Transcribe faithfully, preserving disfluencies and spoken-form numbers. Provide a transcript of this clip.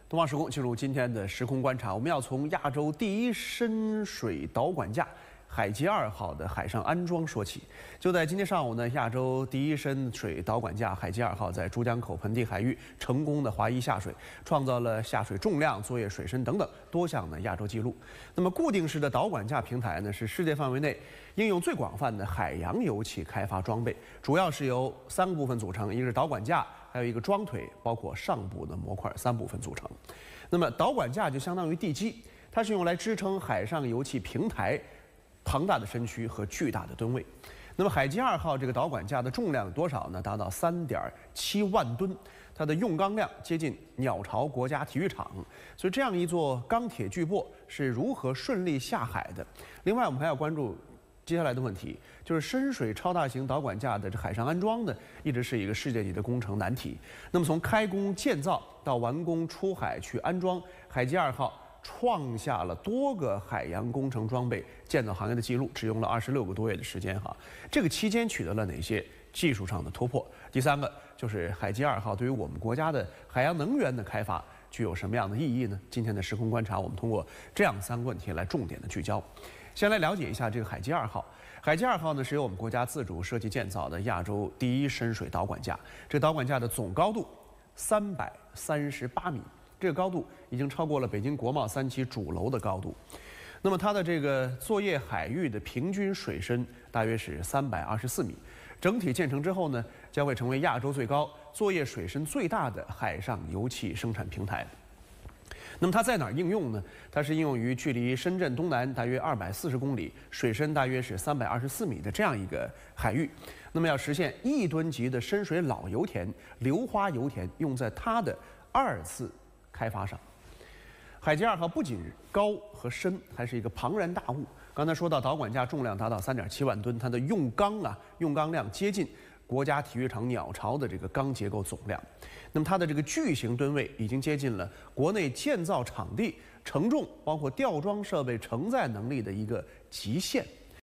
东方时空进入今天的时空观察，我们要从亚洲第一深水导管架海基二号的海上安装说起。就在今天上午呢，亚洲第一深水导管架海基二号在珠江口盆地海域成功的滑移下水，创造了下水重量、作业水深等等多项的亚洲纪录。那么，固定式的导管架平台呢，是世界范围内应用最广泛的海洋油气开发装备，主要是由三个部分组成，一个是导管架，还有一个桩腿，包括上部的模块，三部分组成。那么，导管架就相当于地基，它是用来支撑海上油气平台庞大的身躯和巨大的吨位。那么海基二号这个导管架的重量多少呢？达到三点七万吨，它的用钢量接近鸟巢国家体育场。所以这样一座钢铁巨擘是如何顺利下海的？另外，我们还要关注接下来的问题，就是深水超大型导管架的这海上安装呢，一直是一个世界级的工程难题。那么从开工建造到完工出海去安装，海基二号创下了多个海洋工程装备建造行业的记录，只用了二十六个多月的时间哈。这个期间取得了哪些技术上的突破？第三个就是海基二号对于我们国家的海洋能源的开发具有什么样的意义呢？今天的时空观察，我们通过这样三个问题来重点的聚焦。先来了解一下这个海基二号。海基二号呢是由我们国家自主设计建造的亚洲第一深水导管架。这导管架的总高度三百三十八米。这个高度已经超过了北京国贸三期主楼的高度，那么它的这个作业海域的平均水深大约是三百二十四米，整体建成之后呢，将会成为亚洲最高、作业水深最大的海上油气生产平台。那么它在哪儿应用呢？它是应用于距离深圳东南大约二百四十公里、水深大约是三百二十四米的这样一个海域。那么要实现亿吨级的深水老油田、硫化油田用在它的二次开发上。海基二号不仅高和深，还是一个庞然大物。刚才说到导管架重量达到三点七万吨，它的用钢啊用钢量接近国家体育场鸟巢的这个钢结构总量。那么它的这个巨型吨位已经接近了国内建造场地承重包括吊装设备承载能力的一个极限。